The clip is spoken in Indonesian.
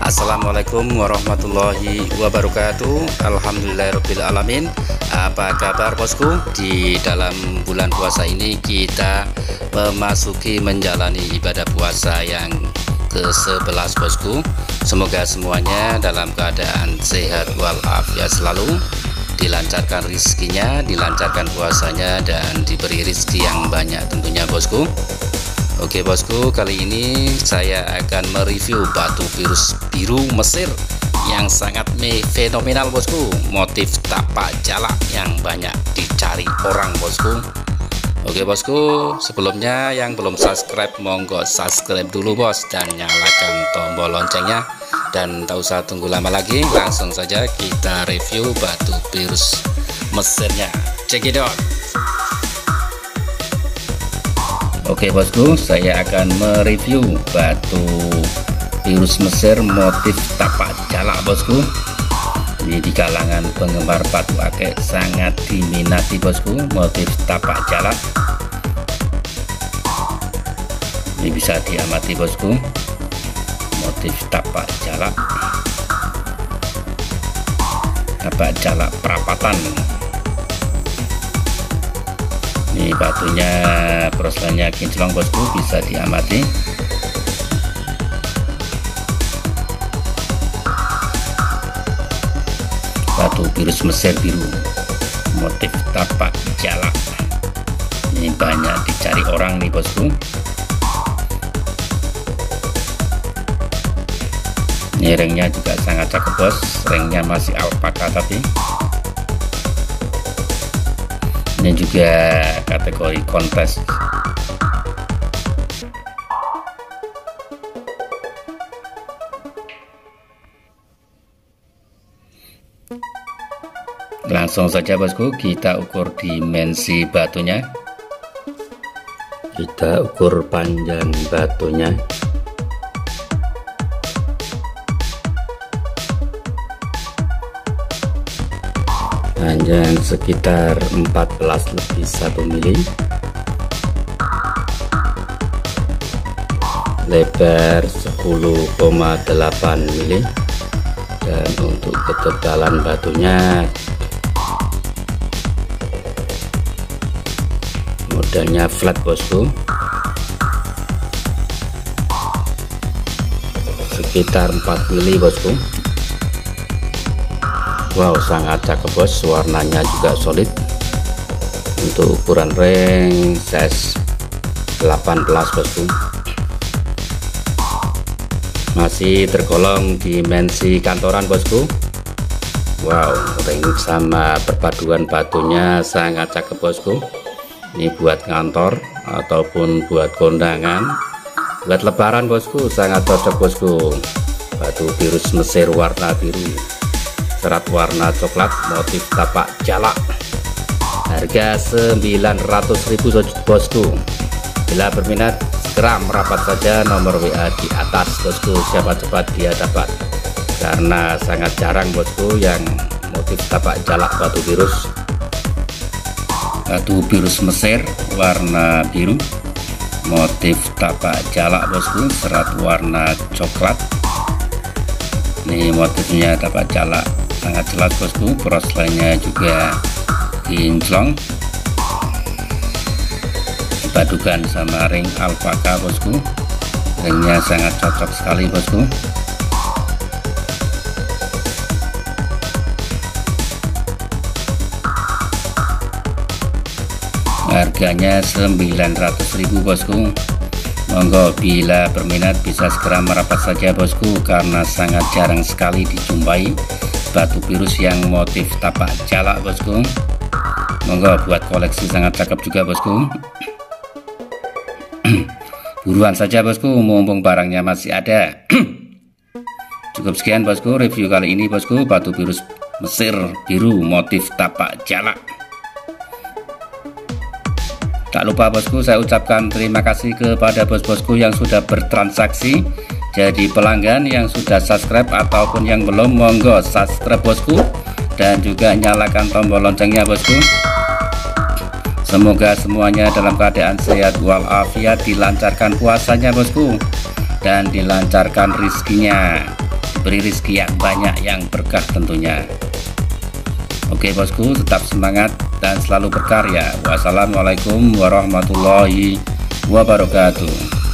Assalamualaikum warahmatullahi wabarakatuh. Alhamdulillahirrabbilalamin. Apa kabar bosku? Di dalam bulan puasa ini kita memasuki menjalani ibadah puasa yang ke-11 bosku. Semoga semuanya dalam keadaan sehat walafiat selalu, dilancarkan rezekinya, dilancarkan puasanya, dan diberi rezeki yang banyak tentunya bosku. Oke bosku, kali ini saya akan mereview batu virus biru Mesir yang sangat fenomenal bosku. Motif tapak jalak yang banyak dicari orang bosku. Oke bosku, sebelumnya yang belum subscribe monggo subscribe dulu bos, dan nyalakan tombol loncengnya. Dan tak usah tunggu lama lagi, langsung saja kita review batu virus Mesirnya. Check it out. Oke bosku, saya akan mereview batu virus Mesir motif tapak jalak bosku. Ini di kalangan penggemar batu akik sangat diminati bosku, motif tapak jalak. Ini bisa diamati bosku, motif tapak jalak perapatan. Ini batunya prosesnya kinclong bosku, bisa diamati. Batu virus Mesir biru motif tapak jalak ini banyak dicari orang nih bosku. Ini ringnya juga sangat cakep bos, ringnya masih alpaka tapi ini juga kategori kontras. Langsung saja bosku, kita ukur dimensi batunya. Kita ukur panjang batunya. Panjang sekitar 14 lebih 1 mili, lebar 10,8 mili, dan untuk ketebalan batunya modelnya flat bosku, sekitar 4 mili bosku. Wow, sangat cakep bos, warnanya juga solid. Untuk ukuran ring size 18 bosku, masih tergolong dimensi kantoran bosku. Wow, ring sama perpaduan batunya sangat cakep bosku. Ini buat kantor ataupun buat kondangan, buat lebaran bosku, sangat cocok bosku. Batu virus Mesir warna biru, serat warna coklat, motif tapak jalak. Harga 900.000 bosku. Bila berminat segera merapat saja nomor WA di atas bosku, siapa cepat dia dapat, karena sangat jarang bosku yang motif tapak jalak batu virus Mesir warna biru, motif tapak jalak bosku, serat warna coklat. Ini motifnya tapak jalak sangat jelas bosku, prosesnya juga kinclong, dipadukan sama ring alpaka bosku. Ringnya sangat cocok sekali bosku. Harganya 900.000 bosku. Monggo bila berminat bisa segera merapat saja bosku, karena sangat jarang sekali dijumpai batu virus yang motif tapak jalak bosku. Monggo buat koleksi, sangat cakep juga bosku. Buruan saja bosku, mumpung barangnya masih ada. Cukup sekian bosku review kali ini bosku, batu virus Mesir biru motif tapak jalak. Tak lupa bosku, saya ucapkan terima kasih kepada bos-bosku yang sudah bertransaksi jadi pelanggan, yang sudah subscribe ataupun yang belum, monggo subscribe bosku, dan juga nyalakan tombol loncengnya bosku. Semoga semuanya dalam keadaan sehat walafiat, dilancarkan puasanya bosku, dan dilancarkan rezekinya, diberi rezeki yang banyak yang berkah tentunya. Oke bosku, tetap semangat dan selalu berkarya. Wassalamualaikum warahmatullahi wabarakatuh.